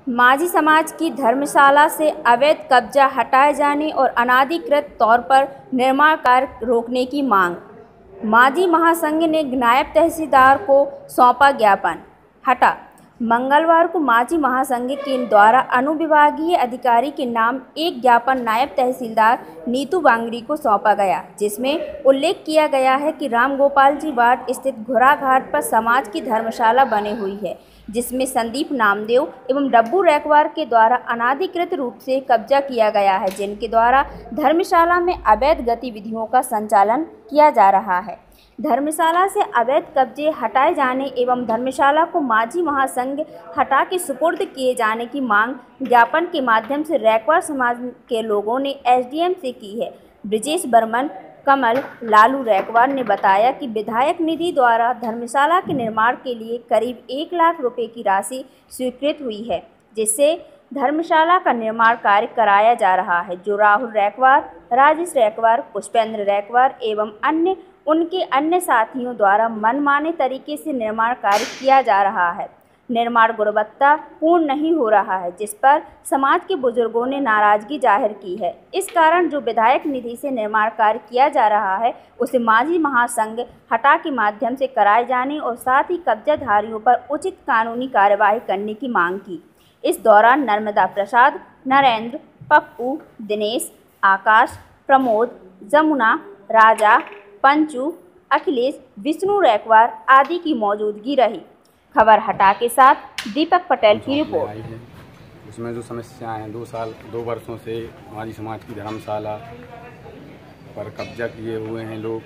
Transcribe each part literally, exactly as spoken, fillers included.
माझी समाज की धर्मशाला से अवैध कब्जा हटाए जाने और अनाधिकृत तौर पर निर्माण कार्य रोकने की मांग। माझी महासंघ ने नायब तहसीलदार को सौंपा ज्ञापन। हटा मंगलवार को माझी महासंघ के द्वारा अनुविभागीय अधिकारी के नाम एक ज्ञापन नायब तहसीलदार नीतू बांगड़ी को सौंपा गया, जिसमें उल्लेख किया गया है कि रामगोपाल जी वार्ड स्थित घुरा घाट पर समाज की धर्मशाला बनी हुई है, जिसमें संदीप नामदेव एवं डब्बू रैकवार के द्वारा अनाधिकृत रूप से कब्जा किया गया है, जिनके द्वारा धर्मशाला में अवैध गतिविधियों का संचालन किया जा रहा है। धर्मशाला से अवैध कब्जे हटाए जाने एवं धर्मशाला को माझी महासंघ हटा के सुपुर्द किए जाने की मांग ज्ञापन के माध्यम से रैकवार समाज के लोगों ने एसडीएम से की है। ब्रिजेश बर्मन कमल लालू रैकवार ने बताया कि विधायक निधि द्वारा धर्मशाला के निर्माण के लिए करीब एक लाख रुपए की राशि स्वीकृत हुई है, जिससे धर्मशाला का निर्माण कार्य कराया जा रहा है, जो राहुल रैकवार, राजेश रैकवार, पुष्पेंद्र रैकवार एवं अन्य उनके अन्य साथियों द्वारा मनमाने तरीके से निर्माण कार्य किया जा रहा है। निर्माण गुणवत्ता पूर्ण नहीं हो रहा है, जिस पर समाज के बुजुर्गों ने नाराजगी जाहिर की है। इस कारण जो विधायक निधि से निर्माण कार्य किया जा रहा है, उसे माझी महासंघ हटा के माध्यम से कराए जाने और साथ ही कब्जाधारियों पर उचित कानूनी कार्यवाही करने की मांग की। इस दौरान नर्मदा प्रसाद, नरेंद्र, पप्पू, दिनेश, आकाश, प्रमोद, जमुना, राजा, पंचू, अखिलेश, विष्णु रैकवार आदि की मौजूदगी रही। खबर हटा के साथ दीपक पटेल की रिपोर्ट। उसमें जो समस्याएं हैं, दो साल दो वर्षों से हमारी समाज की धर्मशाला पर कब्जा किए हुए हैं लोग।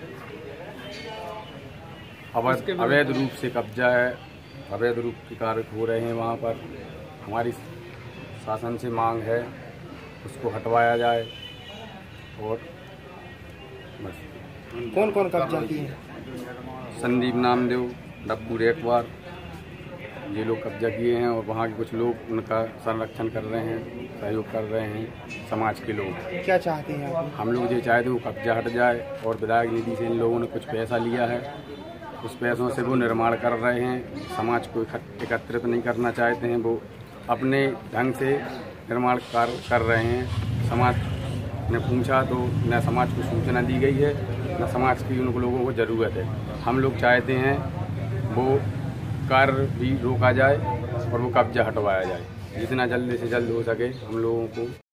अवैध अवैध रूप से कब्जा है, अवैध रूप के कार्य हो रहे हैं वहाँ पर। हमारी शासन से मांग है उसको हटवाया जाए। और बस। कौन कौन कब्जा किए? संदीप नामदेव, डब्बू रैकवार, ये लोग कब्जा किए हैं और वहाँ के कुछ लोग उनका संरक्षण कर रहे हैं, सहयोग कर रहे हैं समाज के लोग। क्या चाहते हैं आप? हम लोग ये चाहते हैं वो कब्जा हट जाए और विधायक निधि से इन लोगों ने कुछ पैसा लिया है, उस पैसों से वो निर्माण कर रहे हैं। समाज को एकत्रित नहीं करना चाहते हैं, वो अपने ढंग से निर्माण कार्य कर रहे हैं। समाज ने पूछा तो न समाज को सूचना दी गई है, न समाज की उन लोगों को ज़रूरत है। हम लोग चाहते हैं वो कार्य भी रोका जाए और वो कब्जा हटवाया जाए, जितना जल्दी से जल्द हो सके हम लोगों को।